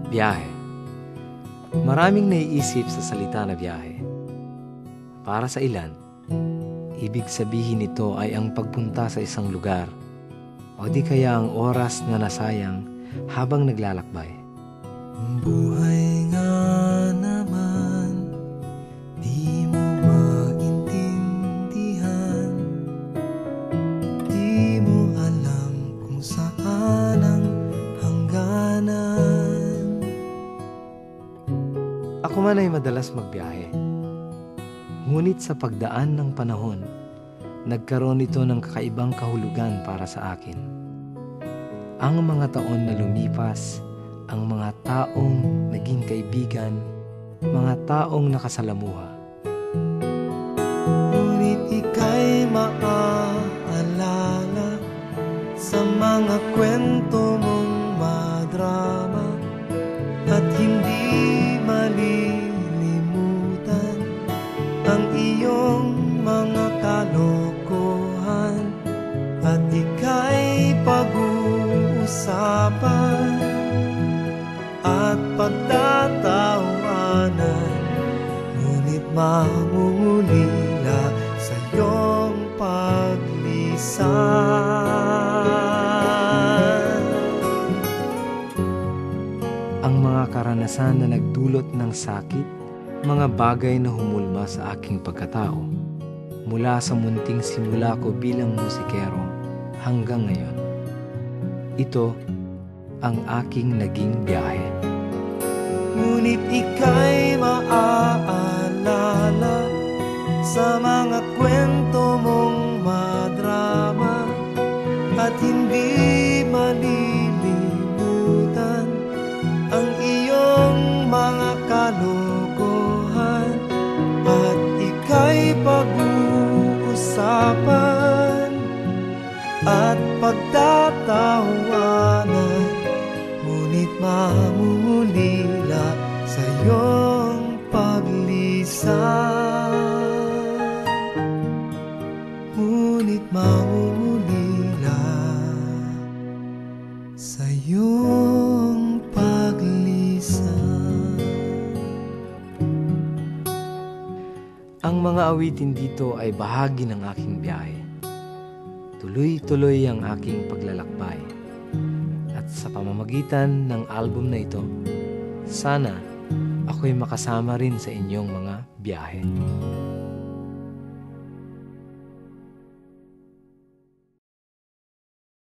Byahe. Maraming naiisip sa salita na biyahe. Para sa ilan, ibig sabihin nito ay ang pagpunta sa isang lugar o di kaya ang oras na nasayang habang naglalakbay. Buhay nga naman, di mo maintindihan, di mo alam kung saan ang hangganan. Ako man ay madalas magbiyahe. Ngunit sa pagdaan ng panahon, nagkaroon ito ng kakaibang kahulugan para sa akin. Ang mga taon na lumipas, ang mga taong naging kaibigan, mga taong nakasalamuha. Ngunit ika'y maaalala sa mga kwento mong madrama at hindi malilimutan ang iyong mga kalokohan at ika'y pag-uusapan at pagtatawanan, ngunit mangungulila sa iyong paglisan. Ang mga karanasan na nagdulot ng sakit, mga bagay na humulma sa aking pagkatao, mula sa munting simula ko bilang musikero hanggang ngayon. Ito ang aking naging biyahe. Ngunit ika'y maaalala sa mga kwento mong madrama at hindi malilimutan ang iyong mga kalokohan at ika'y pag-uusapan at pagtatawanan, ngunit mamumulila sa iyong paglisan. Ngunit mamumulila sa iyong paglisan. Ang mga awitin dito ay bahagi ng aking biyahe. Tuloy-tuloy ang aking paglalakbay. At sa pamamagitan ng album na ito, sana ako'y makasama rin sa inyong mga biyahe.